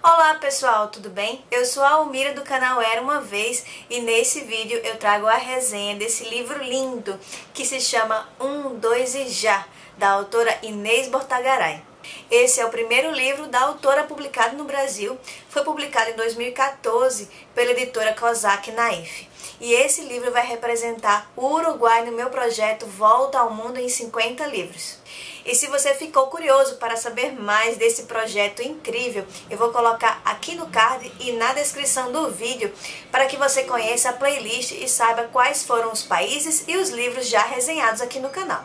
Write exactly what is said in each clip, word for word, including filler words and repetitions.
Olá pessoal, tudo bem? Eu sou a Almira do canal Era Uma Vez e nesse vídeo eu trago a resenha desse livro lindo que se chama Um, Dois e Já, da autora Inês Bortagaray. Esse é o primeiro livro da autora publicado no Brasil, foi publicado em dois mil e quatorze pela editora Kozak Naif. E esse livro vai representar o Uruguai no meu projeto Volta ao Mundo em cinquenta livros. E se você ficou curioso para saber mais desse projeto incrível, eu vou colocar aqui no card e na descrição do vídeo para que você conheça a playlist e saiba quais foram os países e os livros já resenhados aqui no canal.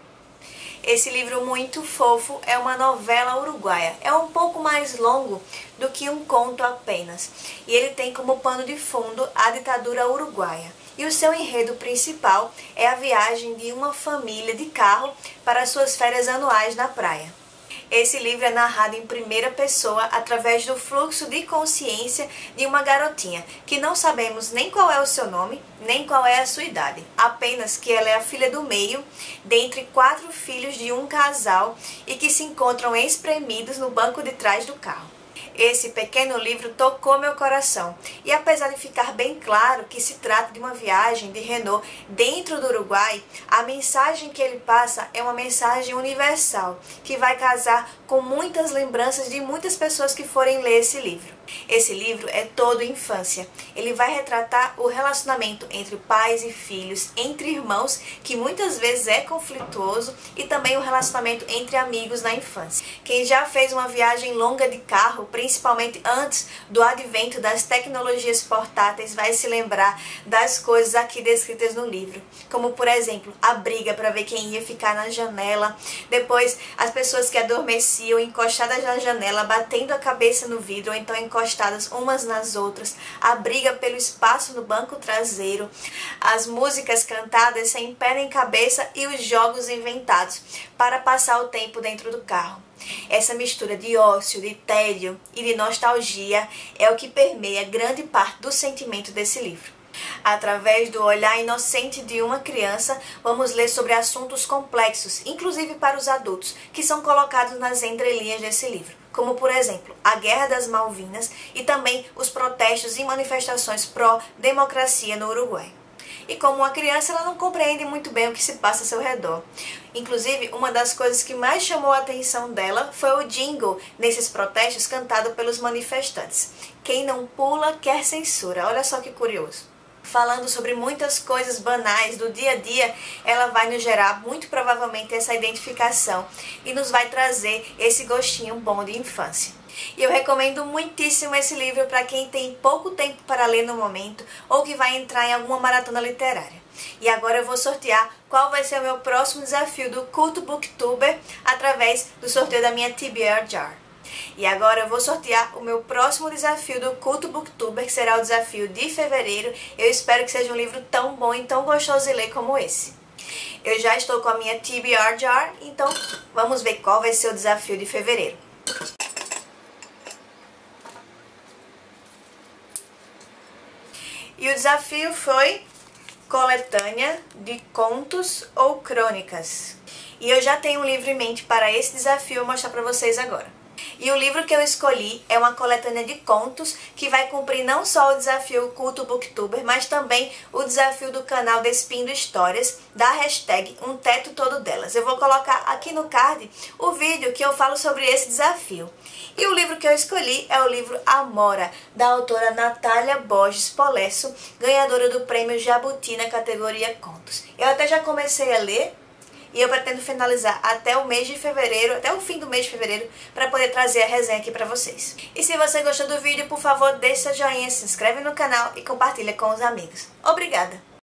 Esse livro muito fofo é uma novela uruguaia, é um pouco mais longo do que um conto apenas, e ele tem como pano de fundo a ditadura uruguaia. E o seu enredo principal é a viagem de uma família de carro para suas férias anuais na praia. Esse livro é narrado em primeira pessoa através do fluxo de consciência de uma garotinha, que não sabemos nem qual é o seu nome, nem qual é a sua idade, apenas que ela é a filha do meio, dentre quatro filhos de um casal e que se encontram espremidos no banco de trás do carro. Esse pequeno livro tocou meu coração, e apesar de ficar bem claro que se trata de uma viagem de Renault dentro do Uruguai, a mensagem que ele passa é uma mensagem universal, que vai casar com muitas lembranças de muitas pessoas que forem ler esse livro. Esse livro é todo infância. Ele vai retratar o relacionamento entre pais e filhos, entre irmãos, que muitas vezes é conflituoso, e também o relacionamento entre amigos na infância. Quem já fez uma viagem longa de carro, principalmente antes do advento das tecnologias portáteis, vai se lembrar das coisas aqui descritas no livro, como por exemplo, a briga para ver quem ia ficar na janela, depois as pessoas que adormeciam encostadas na janela, batendo a cabeça no vidro, ou então encostadas umas nas outras, a briga pelo espaço no banco traseiro, as músicas cantadas sem pé nem cabeça e os jogos inventados para passar o tempo dentro do carro. Essa mistura de ócio, de tédio e de nostalgia é o que permeia grande parte do sentimento desse livro. Através do olhar inocente de uma criança, vamos ler sobre assuntos complexos, inclusive para os adultos, que são colocados nas entrelinhas desse livro, como por exemplo, a Guerra das Malvinas e também os protestos e manifestações pró-democracia no Uruguai. E como uma criança, ela não compreende muito bem o que se passa ao seu redor. Inclusive, uma das coisas que mais chamou a atenção dela foi o jingle nesses protestos cantado pelos manifestantes. Quem não pula quer censura. Olha só que curioso. Falando sobre muitas coisas banais do dia a dia, ela vai nos gerar muito provavelmente essa identificação e nos vai trazer esse gostinho bom de infância. E eu recomendo muitíssimo esse livro para quem tem pouco tempo para ler no momento ou que vai entrar em alguma maratona literária. E agora eu vou sortear qual vai ser o meu próximo desafio do Culto Booktuber através do sorteio da minha T B R Jar. E agora eu vou sortear o meu próximo desafio do Culto Booktuber, que será o desafio de fevereiro. Eu espero que seja um livro tão bom e tão gostoso de ler como esse. Eu já estou com a minha T B R Jar, então vamos ver qual vai ser o desafio de fevereiro. E o desafio foi coletânea de contos ou crônicas. E eu já tenho um livro em mente para esse desafio, eu vou mostrar para vocês agora. E o livro que eu escolhi é uma coletânea de contos que vai cumprir não só o desafio Culto Booktuber, mas também o desafio do canal Despindo Histórias, da hashtag Um Teto Todo Delas. Eu vou colocar aqui no card o vídeo que eu falo sobre esse desafio. E o livro que eu escolhi é o livro Amora, da autora Natália Borges Polesso, ganhadora do prêmio Jabuti na categoria Contos. Eu até já comecei a ler, e eu pretendo finalizar até o mês de fevereiro, até o fim do mês de fevereiro, para poder trazer a resenha aqui para vocês. E se você gostou do vídeo, por favor, deixe seu joinha, se inscreve no canal e compartilha com os amigos. Obrigada!